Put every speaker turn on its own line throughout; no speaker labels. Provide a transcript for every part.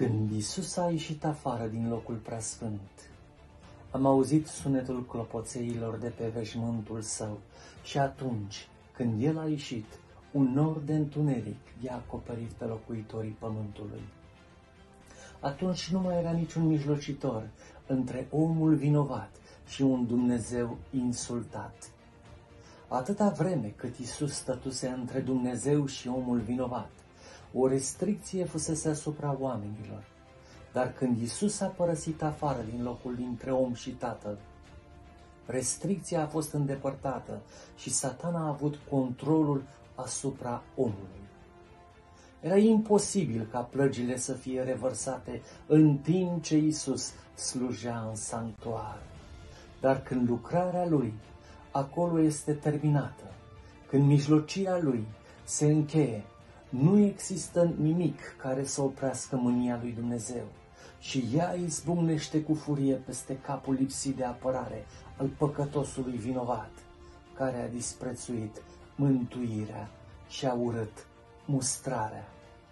Când Iisus a ieșit afară din locul preasfânt, am auzit sunetul clopoțeilor de pe veșmântul său și atunci, când el a ieșit, un nor de întuneric i-a acoperit pe locuitorii pământului. Atunci nu mai era niciun mijlocitor între omul vinovat și un Dumnezeu insultat. Atâta vreme cât Iisus stătuse între Dumnezeu și omul vinovat, o restricție fusese asupra oamenilor. Dar când Iisus a părăsit afară din locul dintre om și Tatăl, restricția a fost îndepărtată și Satana a avut controlul asupra omului. Era imposibil ca plăgile să fie revărsate în timp ce Iisus slujea în sanctuar. Dar când lucrarea Lui acolo este terminată, când mijlocirea Lui se încheie, nu există nimic care să oprească mânia lui Dumnezeu și ea izbucnește cu furie peste capul lipsit de apărare al păcătosului vinovat, care a disprețuit mântuirea și a urât mustrarea.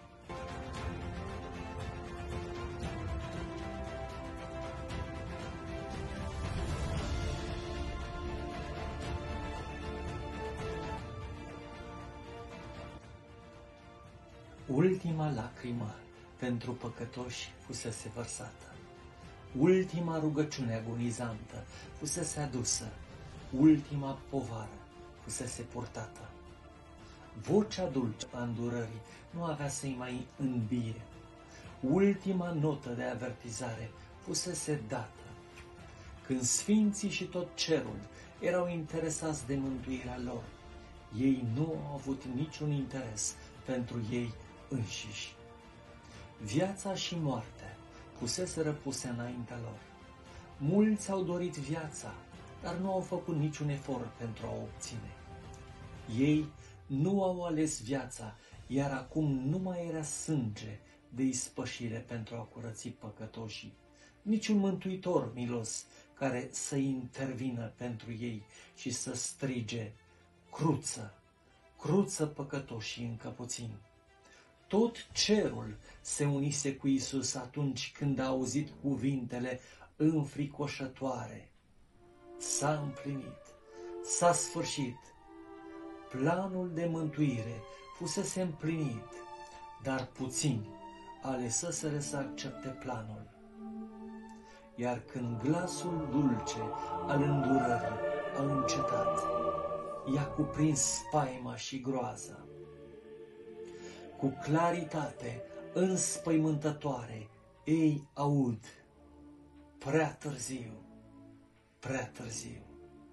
Ultima lacrimă pentru păcătoși fusese vărsată. Ultima rugăciune agonizantă fusese adusă. Ultima povară fusese purtată. Vocea dulce a îndurării nu avea să-i mai îmbie. Ultima notă de avertizare fusese dată. Când sfinții și tot cerul erau interesați de mântuirea lor, ei nu au avut niciun interes pentru ei înșiși. Viața și moartea fuseseră puse înaintea lor. Mulți au dorit viața, dar nu au făcut niciun efort pentru a o obține. Ei nu au ales viața, iar acum nu mai era sânge de ispășire pentru a curăți păcătoșii, niciun mântuitor milos care să intervină pentru ei și să strige: cruță, cruță păcătoșii încă puțin. Tot cerul se unise cu Iisus atunci când a auzit cuvintele înfricoșătoare. S-a împlinit, s-a sfârșit. Planul de mântuire fusese împlinit, dar puțini aleseseră să accepte planul. Iar când glasul dulce al îndurării a încetat, i-a cuprins spaima și groaza. Cu claritate înspăimântătoare ei aud: prea târziu, prea târziu.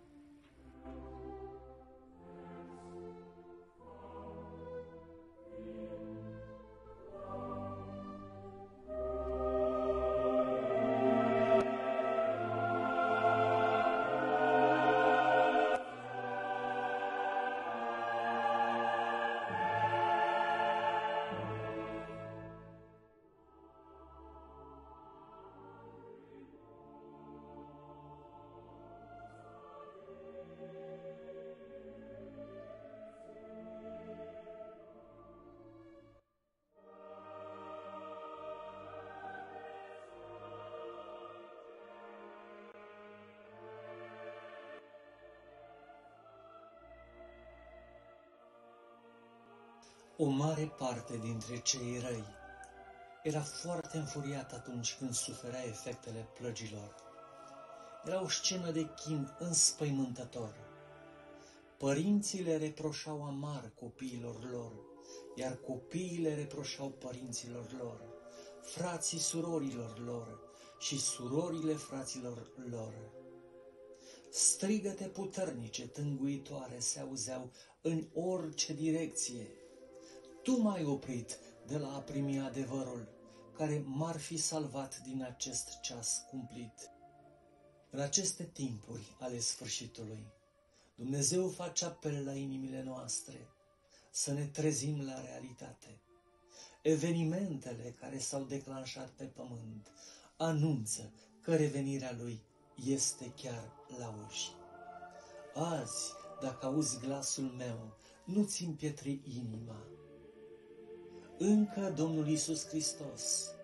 O mare parte dintre cei răi era foarte înfuriat atunci când suferea efectele plăgilor. Era o scenă de chin înspăimântător. Părinții le reproșau amar copiilor lor, iar copiii le reproșau părinților lor, frații surorilor lor și surorile fraților lor. Strigăte puternice, tânguitoare se auzeau în orice direcție. Tu m-ai oprit de la a primi adevărul, care m-ar fi salvat din acest ceas cumplit. În aceste timpuri ale sfârșitului, Dumnezeu face apel la inimile noastre să ne trezim la realitate. Evenimentele care s-au declanșat pe pământ anunță că revenirea Lui este chiar la uși. Azi, dacă auzi glasul meu, nu-ți împietri inima. Încă Domnul Iisus Hristos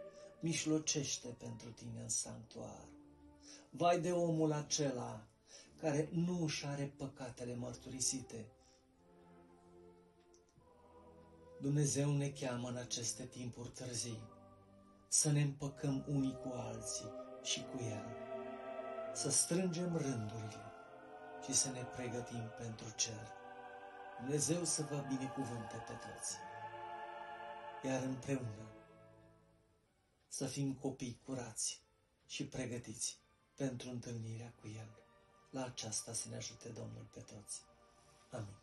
mișlocește pentru tine în sanctuar. Vai de omul acela care nu își are păcatele mărturisite. Dumnezeu ne cheamă în aceste timpuri târzii să ne împăcăm unii cu alții și cu El, să strângem rândurile și să ne pregătim pentru cer. Dumnezeu să vă binecuvânte pe toți, iar împreună să fim copii curați și pregătiți pentru întâlnirea cu El. La aceasta să ne ajute Domnul pe toți. Amin.